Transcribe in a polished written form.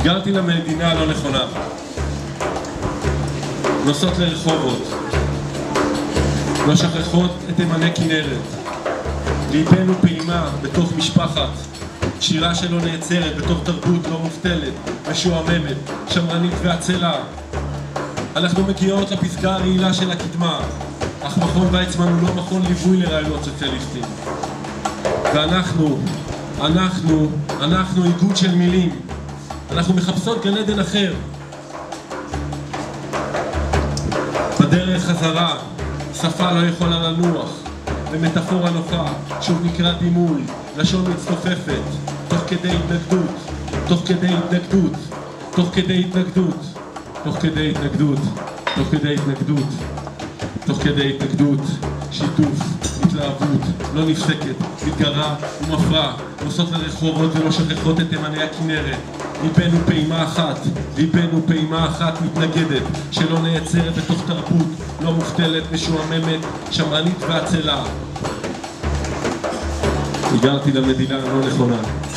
היגרתי למדינה הלא נכונה. נוסעות לרחובות, לא שכחות את תימני כנרת. ליבנו פעימה בתוך משפחת, שירה שלא נעצרת בתוך תרבות לא מובטלת, משועממת, שמרנית ועצלה. אנחנו מגיעות לפסגה הרעילה של הקדמה, אך מכון ויצמן הוא לא מכון ליווי לרעיונות סוציאליסטיים. ואנחנו איגוד של מילים. אנחנו מחפשות גן עדן אחר. בדרך חזרה, שפה לא יכולה לנוח, ומטאפורה נוחה, שוב נקרא דימוי, לשון מצטופפת, תוך כדי התנגדות, תוך כדי התנגדות, תוך כדי התנגדות, תוך כדי התנגדות, תוך כדי התנגדות, תוך כדי התנגדות, שיתוף, התלהבות, לא נפסקת, מתגרה ומפרה, נוסעות לרחובות ולא שכחות את תימני הכנרת. ליבנו פעימה אחת מתנגדת, שלא נעצרת בתוך תרבות לא מובטלת, משועממת, שמרנית ועצלה. היגרתי למדינה הלא נכונה.